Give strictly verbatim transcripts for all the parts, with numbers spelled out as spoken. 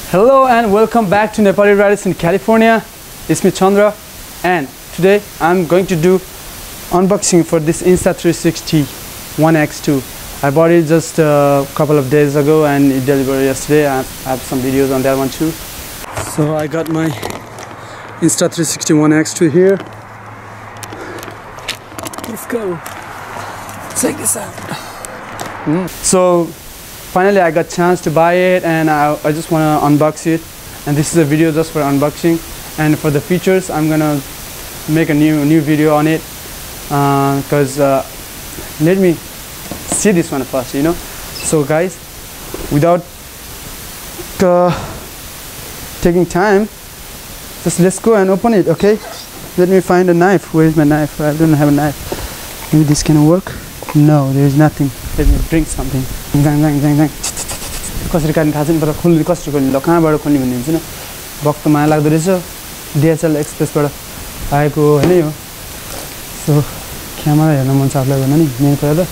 Hello and welcome back to Nepali Riders in California. It's me Chandra, and today I'm going to do unboxing for this Insta three sixty One X two. I bought it just a couple of days ago and it delivered yesterday. I have some videos on that one too. So I got my Insta three sixty One X two here. Let's go. Check this out. Mm. So finally I got chance to buy it, and I, I just want to unbox it, and this is a video just for unboxing. And for the features, I'm gonna make a new new video on it, because uh, uh, let me see this one first, you know. So guys, without uh, taking time, just let's go and open it. Okay, let me find a knife. Where is my knife? I don't have a knife. Maybe this can work. No, there is nothing. Let me drink something. Gang gang gang gang. कसरी काट्ने थाहा छैन, तर खोल्ने कसरी खोल्ने, ल कहाँबाट खोल्ने भन्ने हुन्छ नि। वक्त माया लाग्दो रहेछ, डिएचएल एक्सप्रेसबाट आएको हैन यो। सो क्यामेरा हेर्न मन छ आफुलाई भन्न नि, मेन कुरा त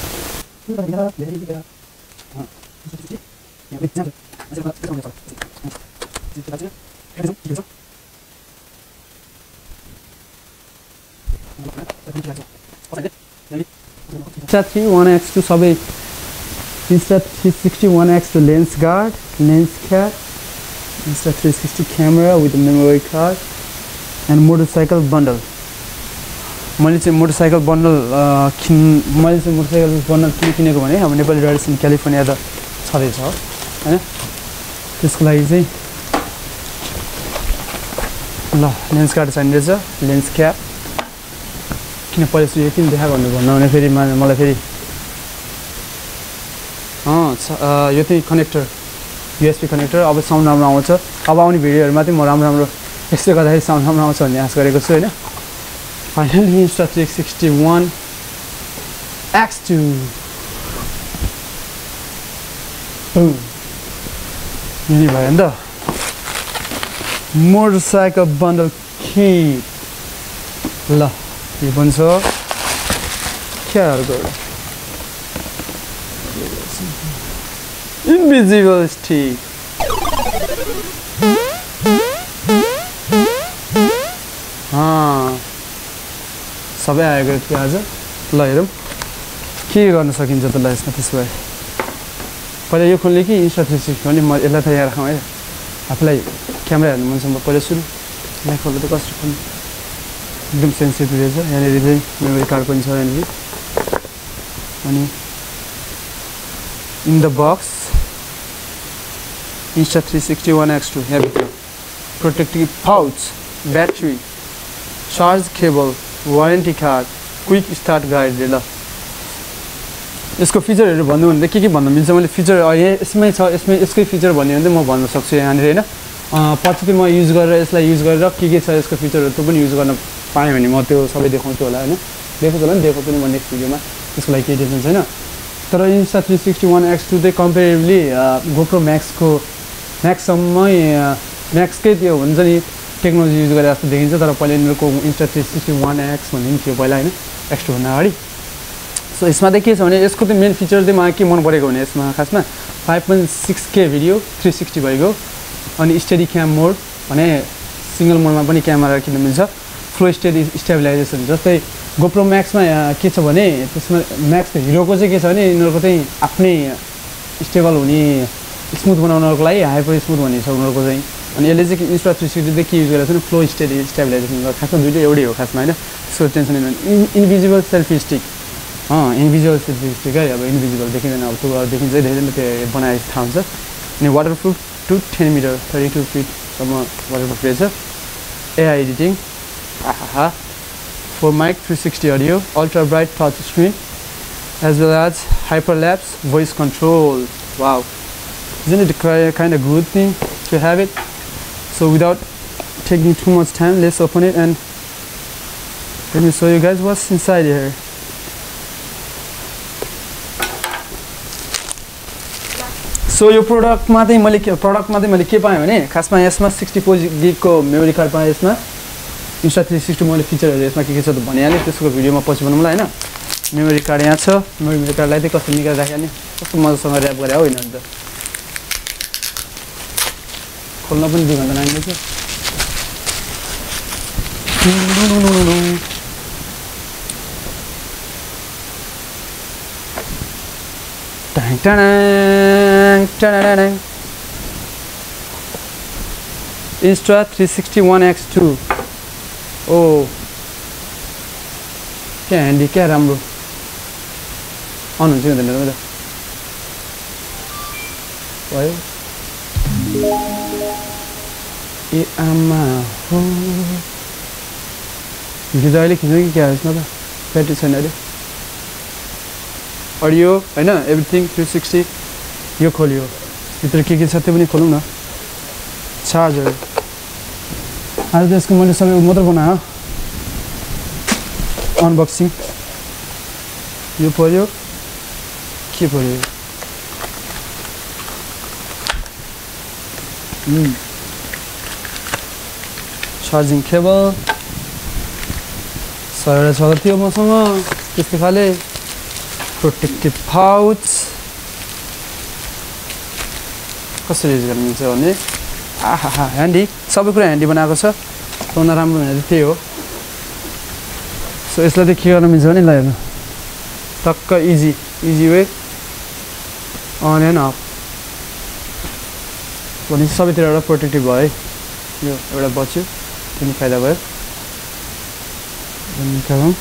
Insta three One X two सबै Insta three sixty One X two lens guard, lens cap, Insta three sixty camera with a memory card, and motorcycle bundle. मैले चाहिँ मोटरसाइकल बन्डल किन मैले चाहिँ मोटरसाइकल बन्डल किन किनेको भने अब नेपाली राइडर्स इन क्यालिफोर्निया त छँदैछ हैन, त्यसको लागि चाहिँ ल लेन्स कार्ड चाहिने रहेछ, लेन्स क्याप। किन पहिले यो किन देखा भन्नु भन्नु भने फेरि मलाई फेरि अँ यो चाहिँ कनेक्टर, युएसबी कनेक्टर। अब साउन्ड राम्रो आउँछ, अब आउने भिडियोहरुमा चाहिँ म राम्रो राम्रो यसले गर्दाखेरि साउन्ड राम्रो आउँछ भन्ने आशा गरेको छु हैन। Finally Insta three sixty One X two boom, यही भयो नि त मोटरसाइकल बन्डल किट। ल यो पनि छ क्याहरुको इन्भिजिबल स्टिक। हाँ सबै आएको थियो आज। ल हेरौँ के गर्न सकिन्छ त। ल यसमा त्यसो भए पहिला यो खोल्ने कि Insta three sixty भने म यसलाई त यहाँ राखौँ है, आफूलाई क्यामेरा हेर्नु मन छ। म पहिला सुरु यहाँ खोल्दा त कसरी खोल्नु, एकदम सेन्सिटिभ रहेछ। यहाँनिर चाहिँ मेमोरी कार्ड पनि छ यहाँनिर। अनि in the box Insta three sixty One X two, यहाँभित्र protective pouch, battery, charge cable, warranty card, quick start guide. ल यसको फिचरहरू भन्नु भने के के भन्न मिल्छ, मैले फिचर यसमै छ, यसमै यसकै फिचर भन्यो भने चाहिँ म भन्न सक्छु यहाँनिर हैन। पछि चाहिँ म युज गरेर यसलाई युज गरेर के के छ यसको फिचरहरू त्यो पनि युज गर्न पाएँ भने म त्यो सबै देखाउँछु होला हैन। देखाउँछु होला नि, देखाउँछु नि म नेक्स्ट भिडियोमा, त्यसको लागि केही टेन्सन छैन। तर Insta three sixty One X two चाहिँ कम्पेरिभली गोप्रो म्याक्सको म्याक्ससम्मै म्याक्सकै त्यो हुन्छ नि टेक्नोलोजी युज गरे जस्तो देखिन्छ। तर पहिला यिनीहरूको Insta three sixty One X भन्ने थियो पहिला हैन, X two भन्दा अगाडि। सो यसमा चाहिँ के छ भने यसको चाहिँ मेन फिचर चाहिँ मलाई के मन परेको भने यसमा खासमा five point six K video three sixty भएको, अनि स्टेडी क्याम मोड भने सिंगल मोडमा पनि क्यामेरा किन्न मिल्छ, फ्लो स्टेडी स्टेबिलाइजेसन। जस्तै गोप्रो म्याक्समा के छ भने त्यसमा म्याक्सको हिरोको चाहिँ के छ भने यिनीहरूको चाहिँ आफ्नै स्टेबल हुने स्मुथ बनाउनको लागि हाइपर स्मुथ भन्ने छ उनीहरूको चाहिँ। अनि यसले चाहिँ Insta three sixty चाहिँ के युज गरेको छ भने फ्लो स्टेडी स्टेबिलाइजेसन। खासमा दुईटै एउटै हो खासमा हैन, त्यसको टेन्सन लिनु। इन्भिजिबल सेल्फी स्टिक, अँ इन्भिजिबल सेल्फी स्टिक है। अब इन्भिजिबल देखिँदैन, अब त्यो देखिन्छ धेरै नै त्यो बनाएको थाहा हुन्छ। अनि waterproof to ten metre thirty two फिटसम्म वाटरप्रुफ रहेछ। एआई एडिटिङ, आहा, four mic, three sixty audio, ultra bright touch screen, as well as hyperlapse voice control. Wow, isn't it a kind of good thing to have it? So without taking too much time, let's open it and let me show you guys what's inside here. So यो प्रोडक्टमा चाहिँ मैले के प्रोडक्टमा चाहिँ मैले के पाएँ भने खासमा यसमा sixty-four gig को मेमोरी कार्ड पाएँ। यसमा Insta three sixty मैले फिचरहरू यसमा के के छ त भनिहालेँ, त्यसको भिडियोमा पछि बनाउँला हैन। मेमोरी कार्ड यहाँ छ, मेमोरी कार्डलाई चाहिँ कसरी निकालेर राख्ने, कस्तो मजासँग र्याप गरे हो हैन। खोल्न पनि दुई घन्टा लाग्नेछ टाङ टाङ टाङ Insta three sixty-one by two oh क्या ह्यान्डी क्या राम्रो अन हुन्छ हुँदैन त भयो ए आमा हो भिडियो अहिले खिच्नु कि क्या यसमा त ब्याट्री छैन अरे अडियो हैन एभ्रिथिङ three sixty यो खोलियो भित्र के के छ त्यो पनि खोलौँ न चार्जर आज त यसको मैले सबै मात्र बनायो अनबक्सिङ यो पर्यो के पर्यो चार्जिङ केबल सयवटा छ थियो मसँग त्यस्तो खाले प्रोटेक्टिभ पाउच कसरी युज गर्नु मिल्छ भने आहा हा ह्यान्डी सबै कुरा ह्यान्डी बनाएको छ भन्दा राम्रो भनेर त्यही हो सो यसलाई चाहिँ के गर्न मिल्छ भने ल हेर्नु टक्क easy easy way on and off भनेपछि सबैतिर एउटा प्रोटेक्टिभ भयो है यो एउटा बच्यो त्यो पनि फाइदा भयो निकालौँ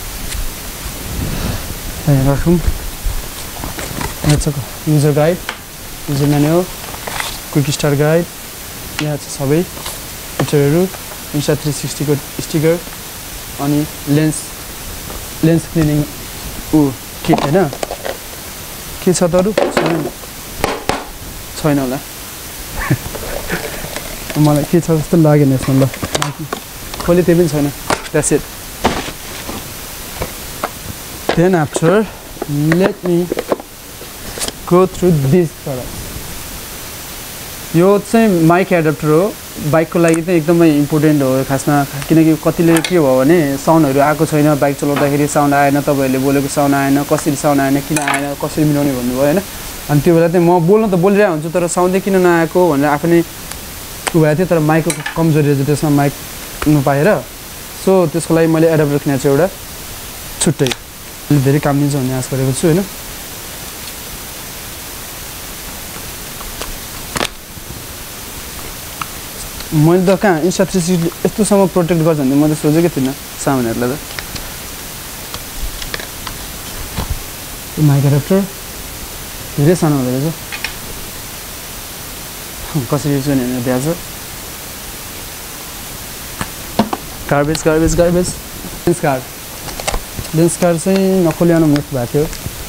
यहाँ राखौँ यहाँ छ user guide user manual quick start guide यहाँ छ सबै फिचरहरू इन्स्टा थ्री सिक्सटी को स्टिकर अनि लेन्स लेन्स क्लिनिङ ऊ किट हैन के छ त अरु छैन छैन होला मलाई के छ जस्तो लागेन यसमा ल खोले त्यही पनि छैन that's it then after let me go through this product यो चाहिँ माइक एडाप्टर हो बाइकको लागि चाहिँ एकदमै इम्पोर्टेन्ट हो खासमा किनकि कतिले के भयो भने साउन्डहरु आएको छैन बाइक चलाउँदाखेरि साउन्ड आएन तपाईहरुले बोलेको साउन्ड आएन कसरी साउन्ड आएन किन आएन कसरी मिलाउने भन्नुभयो हैन अनि त्यो बेला चाहिँ म बोल्न त बोलिरहेको हुन्छु तर साउन्ड चाहिँ किन नआएको भनेर आफैले उभा थियो तर माइकको कमजोरी रहेछ त्यसमा माइक नपाएर सो त्यसको लागि मैले एडाप्टर किनेको छु एउटा छुट्टै धेरै काम दिन्छ भन्ने आशा गरेको छु हैन मैले त कहाँ इन्स्टा थ्री सिक्सटी यस्तोसम्म प्रोटेक्ट गर्छ भने मैले सोचेकै थिइनँ सामानहरूलाई त माइक एडाप्टर धेरै सानो हुँदो रहेछ कसरी युज गर्ने भनेर दिएको छ garbage garbage garbage lens card lens card चाहिँ नखोलिआउनु मिस भएको थियो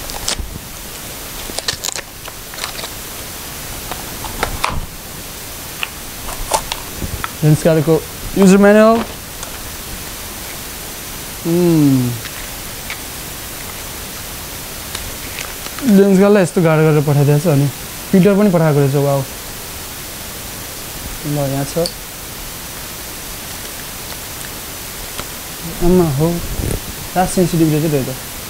लेन्स कार्डको युजर म्यानुअल लेन्स कार्डलाई यस्तो गाह्रो गरेर पठाइदिएको छ अनि पिटर पनि पठाएको रहेछ वाउ ल यहाँ छ आमा हो लास्ट सेन्सिटिभ रहेछ त्यो त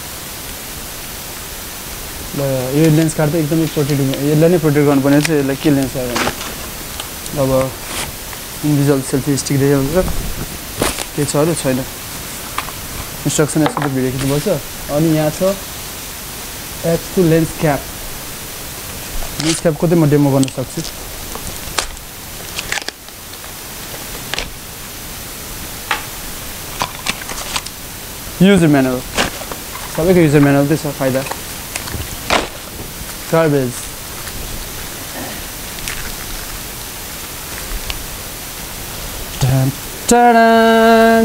ल यो लेन्स कार्ड त एकदमै प्रोटेक्ट यसलाई नै प्रोटेक्ट गर्नुपर्ने छ यसलाई के लेन्स कार्ड भने अब इन्डिभिजुअल सेल्फी स्टिक रहेछ के छ अरू छैन इन्स्ट्रक्सन यसको त भिडियो खिच्नुपर्छ अनि यहाँ छ H two lens cap lens क्यापको चाहिँ म डेमो गर्न सक्छु युजर म्यानुअल सबैको युजर म्यानुअल चाहिँ छ फाइदा garbage Ta-da-da-da-da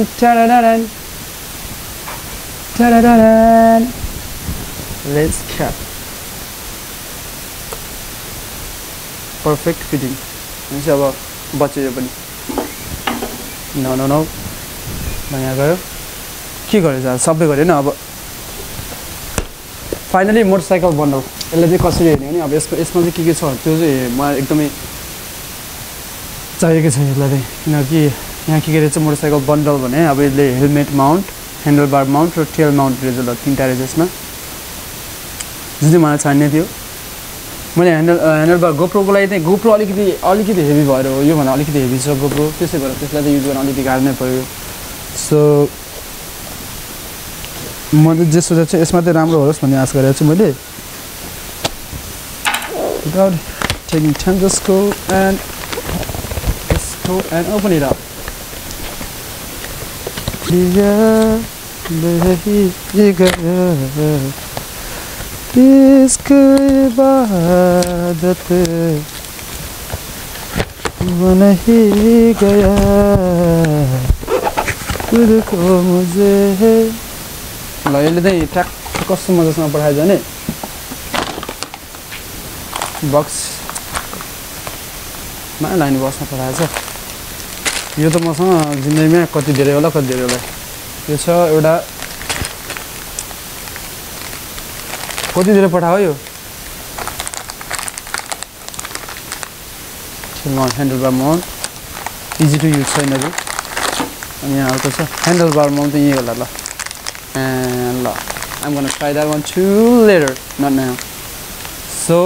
Ta-da-da-da Let's cap Perfect fitting Ini अब बच्यो यो पनि नो नो नो यहाँ गयो के गरेछ सबै गरे न अब फाइनली मोटरसाइकल बन्डल यसले चाहिँ कसरी हेर्ने भने अब यसको यसमा चाहिँ के के छ त्यो चाहिँ म एकदमै चाहिएको छ यसलाई चाहिँ किनकि यहाँ के के रहेछ मोटरसाइकल बन्डल भने अब यसले helmet mount handle bar mount र टेल माउन्ट रहेछ ल तिनवटा रहेछ यसमा जुन चाहिँ मलाई चाहिने थियो मैले ह्यान्डल ह्यान्डल बार गोप्रोको लागि चाहिँ गोप्रो अलिकति अलिकति हेभी भएर हो यो भन्दा अलिकति हेभी छ गोप्रो त्यसै भएर त्यसलाई चाहिँ युज गर्न अलिकति गाह्रो नै पर्यो सो म चाहिँ जे सोचेको छु यसमा चाहिँ राम्रो होस् भन्ने आशा गरेको छु मैले without taking time just go and just go and open it up दिया बही गया इश्क इबादत बन ही गया खुद को मुझे ल यसले चाहिँ ट्र्याक कस्तो मजासँग पठायो भने बक्समा लाइन बक्समा पठाएछ यो त मसँग जिन्दगीमा कति धेरै होला कति धेरै होला यो छ एउटा कति धेरै पठायो यो handle bar mount easy to use छ यिनीहरू अनि यहाँ अर्को छ ह्यान्डल बार माउन्ट त यही होला ल and lock. I'm gonna try that one too later, not now. So,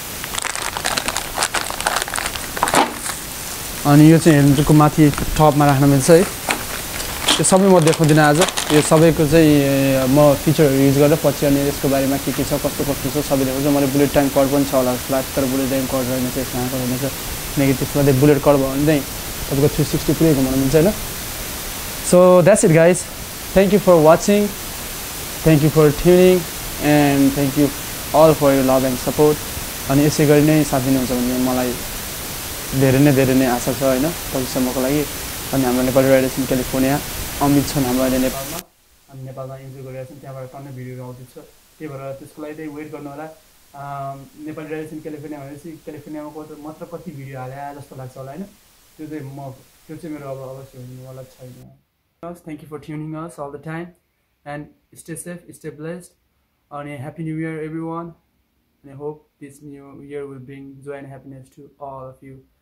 अनि यो चाहिँ हेर्नुको माथि टपमा राख्न मिल्छ है यो सबै म देखाउँदिनँ आज यो सबैको चाहिँ म फिचरहरू युज गरेर पछि अनि यसको बारेमा के के छ कस्तो कस्तो छ सबै देखाउँछु मैले बुलेट टाइम कट पनि छ होला जस्तो लाग्छ तर बुलेट टाइम कट रहेन चाहिँ यसमा रहेन नेगेटिभमा चाहिँ बुलेट कट भयो भने चाहिँ तपाईँको थ्री सिक्सटी पुरै घुमाउन मिल्छ होइन सो that's it guys Thank you for watching, thank you for tuning, and thank you all for your love and support. अनि यसै गरी नै साथ दिनुहुन्छ भने मलाई धेरै नै धेरै नै आशा छ हैन भविष्यसम्मको लागि अनि हाम्रो नेपाली रेडिएसन क्यालिफोर्निया अमित छन् हाम्रो अहिले नेपालमा अनि नेपालमा इन्जोय गरिरहेछन् त्यहाँबाट टन्नै भिडियोहरू आउँदैछ त्यही भएर त्यसको लागि चाहिँ वेट गर्नु होला नेपाली रेडिएसन क्यालिफोर्निया भनेपछि क्यालिफोर्नियामा कति मात्र कति भिडियो हाले जस्तो लाग्छ होला हैन त्यो चाहिँ म त्यो चाहिँ मेरो अब अवश्य हुनेवाला छैन Thank you for tuning us all the time and stay safe, stay blessed and happy new year everyone and I hope this new year will bring joy and happiness to all of you.